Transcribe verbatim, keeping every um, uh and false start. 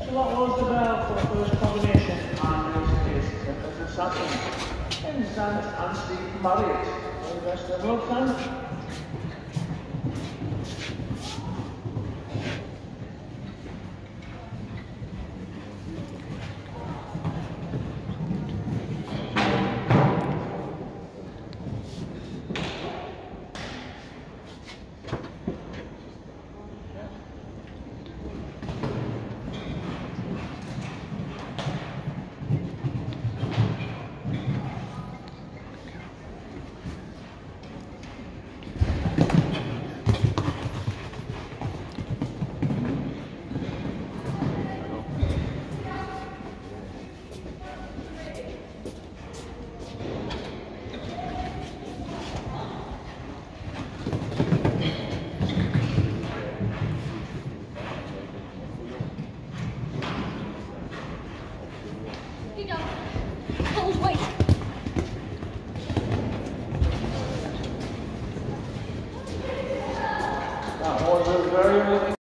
So what was the bell for the first combination? And it is as a Saturn. And Sand and Steve Marriott. All the best of luck, Sand. That was a very